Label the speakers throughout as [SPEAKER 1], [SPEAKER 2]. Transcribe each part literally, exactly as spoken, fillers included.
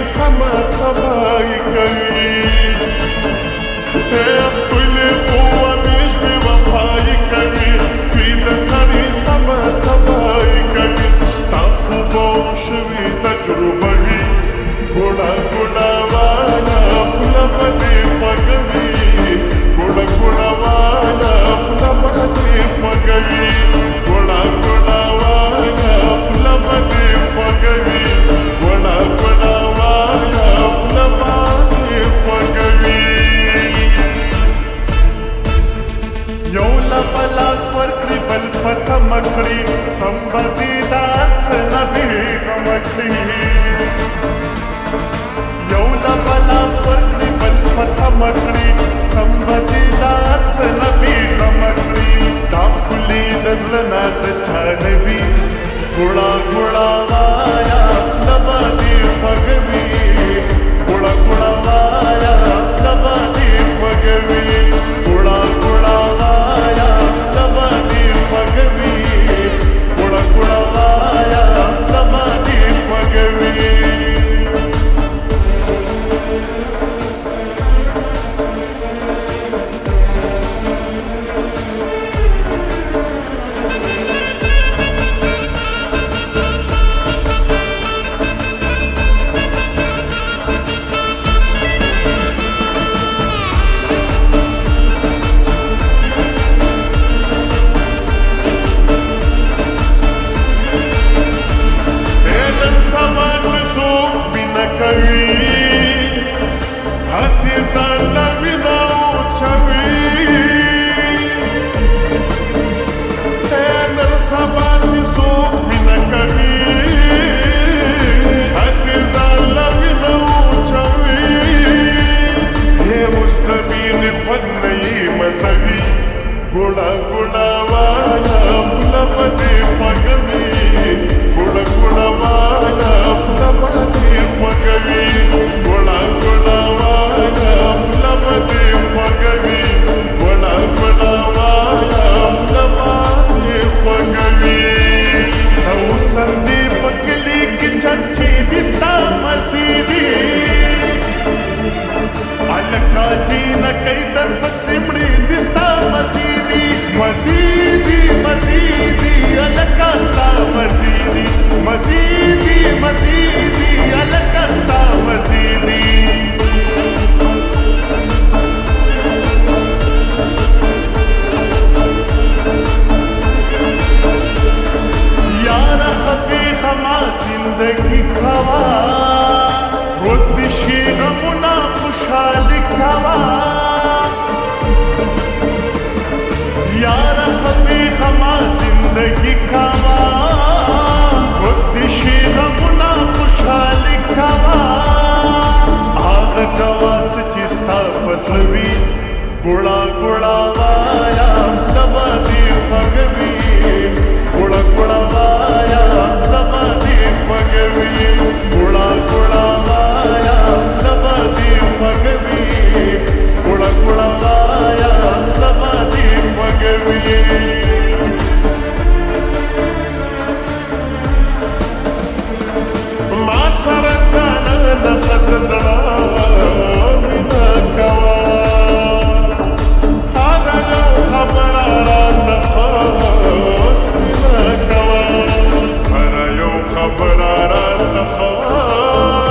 [SPEAKER 1] سما تباهي کوي خپلې قوه مې بېوفایي کوي دوی د سړي سما تباهي کوي ستا خوبه شوي تجربه وي ګوړه ګوړه واله خوله به دې خوږه وي ګوړه ګوړه واله خوله به دې خوږه وي ګوړه ګوړه واله خوله به دې خوږه وي ګوړه ګوړه واله خوله به دې خوږه وي یو له بلاس ورکړي بل په تمه کړي سم به دې داسې نه بېغمه کړي یو له بلاس ورکړي بل په تمه کړي سم به دې داسې نه بېغمه کړي دا ښکلې د زړه نه د چا نه وي ګوړه ګوړه وایا خوله به دې خوږه وي ګوړه ګوړه وایا خوله به دې خوږه وي ګوړه ګوړه وایا خوله به دې خوږه وي ګوړه ګوړه وایا خوله به دې خوږه وي ګوړه ګوړه واله خوله به دې خوږه وي ګوړه ګوړه واله خوله به دې خوږه وي ګوړه ګوړه واله خوله به دې خوږه وي ګوړه ګوړه واله خوله به دې خوږه وي او سندې په کلي کې چرچې دي ستا مسې دي هلکه جینکۍ در پسې مړې دي ستا مسې دي مزيدي مزيدي لك استا مزيدي مزيدي مزيدي لك استا مزيدي यारा खपे खमा जिंदगी खावा रुद शेख मुना खुशहाल खावा यारा खपे खमा जिंदगी खावा रुद शेख मुना खुशहाल खावा आग कवा सचिस्ता फसलवी गुड़ा गुड़ा वाया तबा दी भगवी गुड़ा गुड़ा वाया तबा दी भगवी गुड़ा गुड़ा वाया तबा दी भगवी गुड़ा गुड़ा वाया तबा दी भगवी मा सर जाना नखत जड़ा बिना कवा خبر را تخاص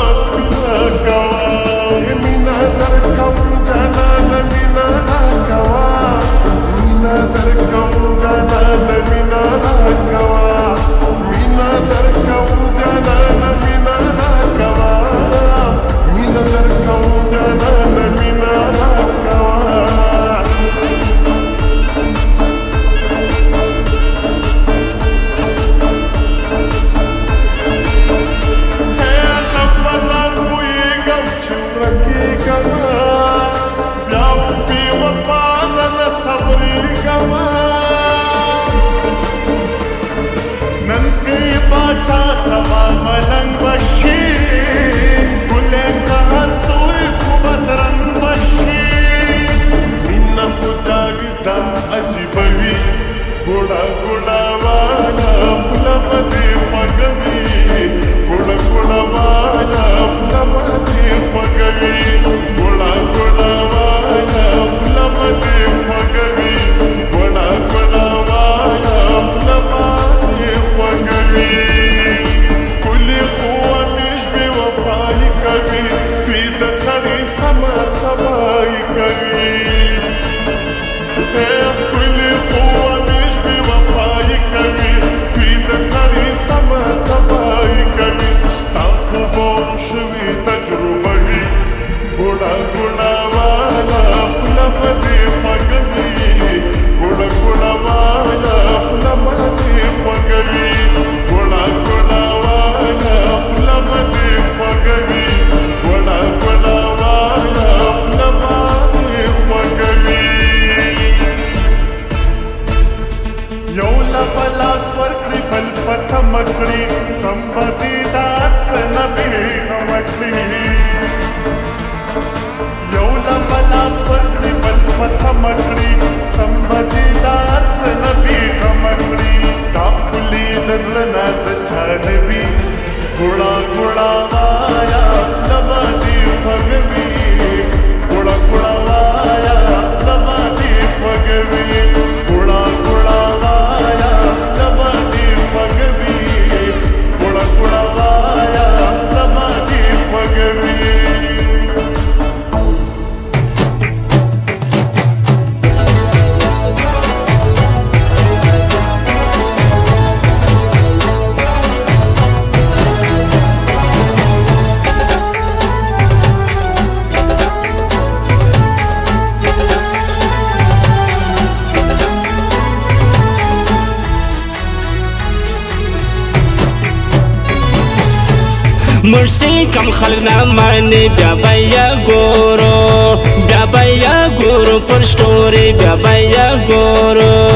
[SPEAKER 2] مرسی کم خلق نمانی بیا بیا گورو بیا بیا گورو پر شتوری بیا بیا گورو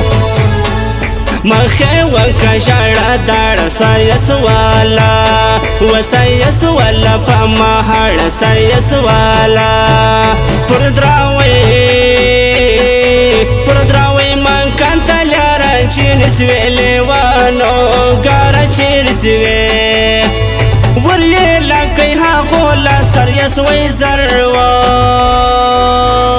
[SPEAKER 2] مخه وکا شاړه داړه سایس والا و سایس والا په مهاړه سایس والا پر دراوي پر دراوي من کانته لاره چین سویلې وانو ګار چیر سوی ورلې لکه ها غولا سر یس وې زر